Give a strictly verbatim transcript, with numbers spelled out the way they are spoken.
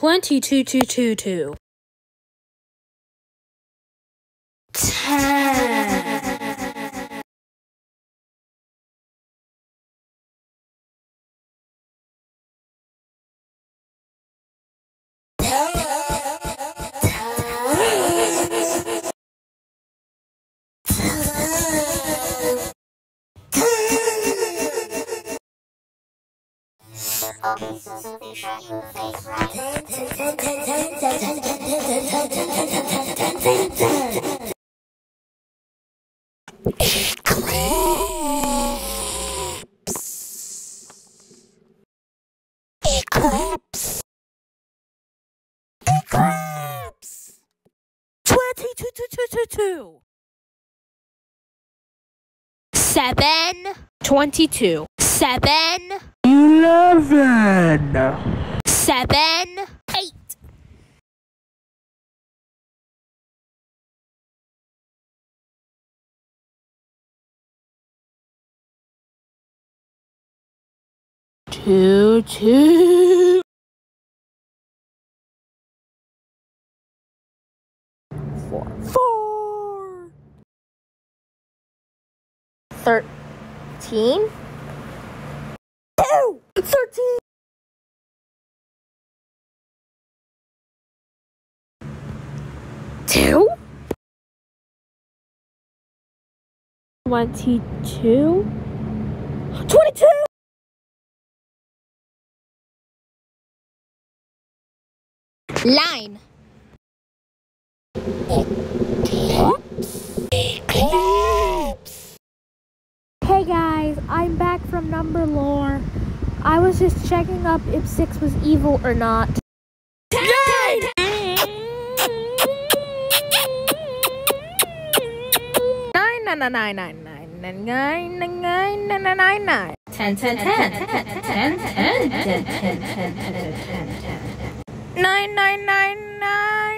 twenty-two, two, two, two. ten. Okay, so Sophie shot you in the face, right? Eclipse. Eclipse. twenty-two, two, two, two, two. Seven. Twenty-two. Seven. Eleven. Seven. Eight. Two, two. Four. Four. Thirteen. Two. Thirteen. Two. Twenty-two. Twenty-two. Line. Eclipse. Eclipse. Hey guys, I'm back from Number Lore. I was just checking up if six was evil or not. Nine. Nine, nine, nine, nine, nine, nine, nine, nine, nine, nine, nine, nine, nine. Ten, ten, ten, ten, ten, ten, ten, ten, ten, ten, ten, ten, ten. Nine, nine, nine, nine.